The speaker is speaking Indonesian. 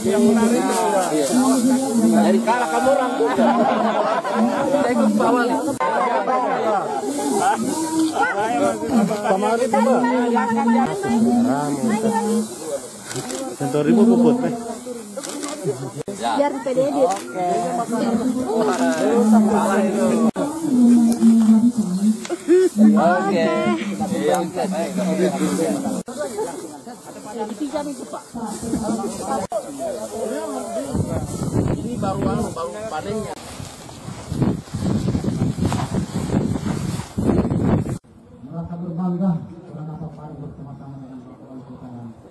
yang menarik. Dari kalah kamu orang. Saya ikut Pak Wali. Kemarin coba. Sentuh ribu puput. Biar pede edit. Oke. Ini baru panennya. Merasa berbangga karena paparan bersama-sama dengan Bapak Wali Kota.